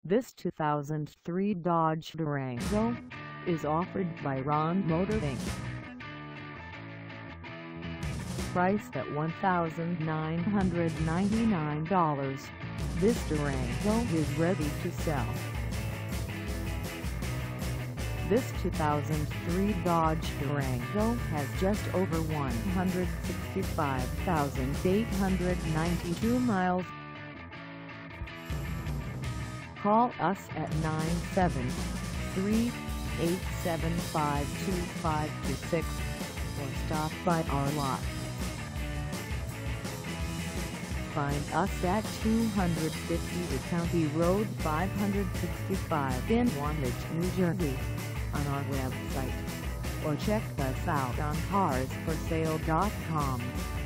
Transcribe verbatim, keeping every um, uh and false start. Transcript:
This two thousand three Dodge Durango is offered by Ron Motor Incorporated. Priced at one thousand nine hundred ninety-nine dollars, this Durango is ready to sell. This two thousand three Dodge Durango has just over one hundred sixty-five thousand eight hundred ninety-two miles. Call us at nine seven three, eight seven five, two five two six or stop by our lot. Find us at two fifty County Road five sixty-five in Wantage, New Jersey, on our website, or check us out on cars for sale dot com.